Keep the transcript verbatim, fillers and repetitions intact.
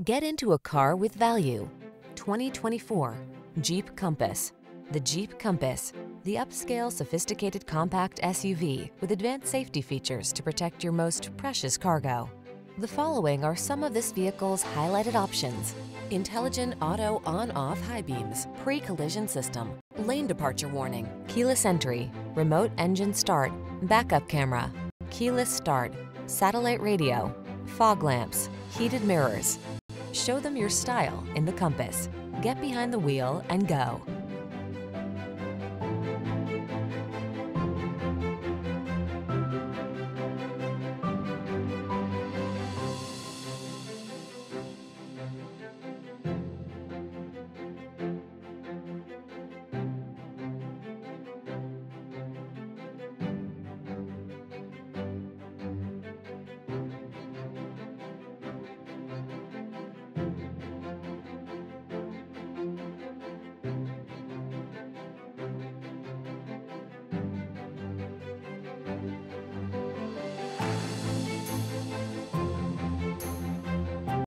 Get into a car with value. twenty twenty-four Jeep Compass. The Jeep Compass, the upscale, sophisticated compact S U V with advanced safety features to protect your most precious cargo. The following are some of this vehicle's highlighted options: intelligent auto on-off high beams, pre-collision system, lane departure warning, keyless entry, remote engine start, backup camera, keyless start, satellite radio, fog lamps, heated mirrors. Show them your style in the Compass. Get behind the wheel and go.